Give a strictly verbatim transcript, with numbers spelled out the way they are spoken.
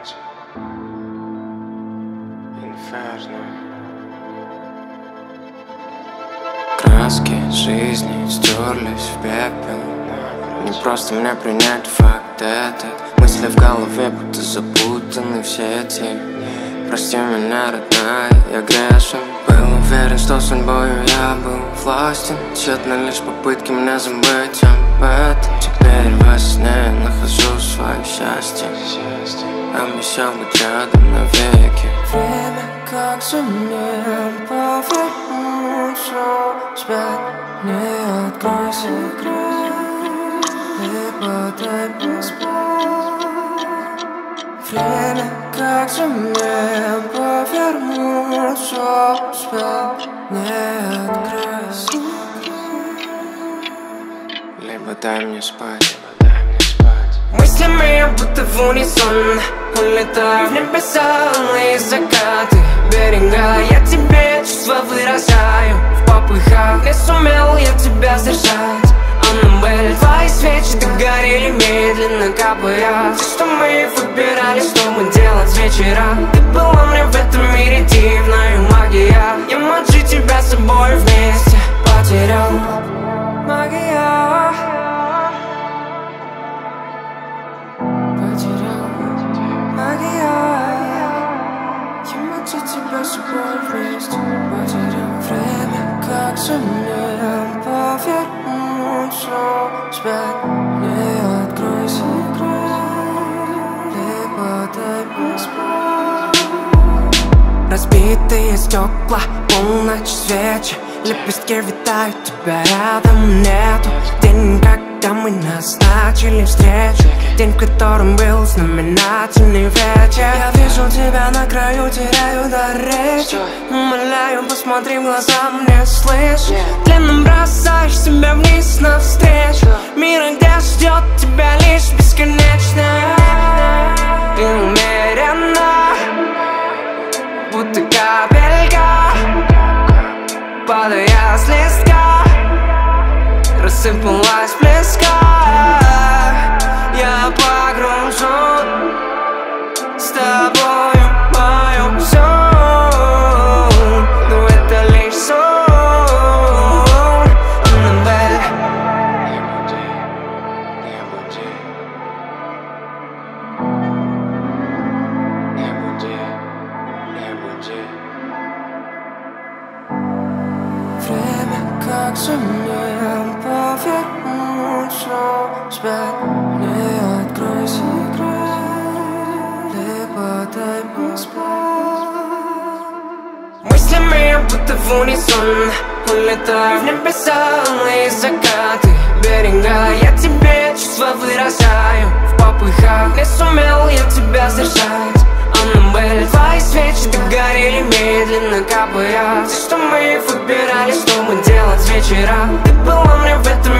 Краски жизни стерлись в пепел. Не просто мне принять факт, этот. Мысли в голове, будто запутаны в сети. Прости меня, родная, я грешен. Был уверен, что судьбою я был властен. Тщетно лишь попытки меня забыть об этом. Теперь во сне нахожу свое счастье. Обещал быть рядом навеки. Время как сумел повернуться вспять. Не откройся, либо дай мне спать. Время как сумел повернуться вспять. Не откройся, либо дай мне спать. Мыслями я будто в унисон улетаю в небеса, на закаты берега. Я тебе чувства выражаю в попыхах. Не сумел я тебя сдержать, Аннабель. Твои свечи догорели медленно, капая. Все, что мы выбирали, что мы делать с вечера. Ты была мне в этом мире дивная магия. Ямаджи тебя с собой вместе потерял. Магия. Тебя с собой вместе потерял. Время как сумел повернуться вспять. Не откройся, либо дай мне спать. Разбитые стекла, полночь свечи. Лепестки витают, тебя рядом нету. День, когда мы назначили встречу. День, в котором был знаменательный вечер. Я вижу тебя на краю, теряю дар речи. Умоляю, посмотри в глаза, мне слышь. Длинным бросаешь себя вниз навстречу мира, где ждет тебя лишь бесконечно. И умеренно, будто капелька, падая с листка, рассыпалась близко. Я погружен с тобою в мою сон. Но это лишь сон, Annabelle. Не буди, не буди, не буди, не буди. Время как сумел повернуться вспять. Не откройся, либо дай мне спать. Мыслями я будто в унисон улетаю в небеса, на закаты берега. Я тебе чувства выражаю в попыхах. Не сумел я тебя сдержать, Аннабель. Твои свечи догорели медленно, капая. Все, что мы выбирали, что мы делать с вечера. Ты была мне в этом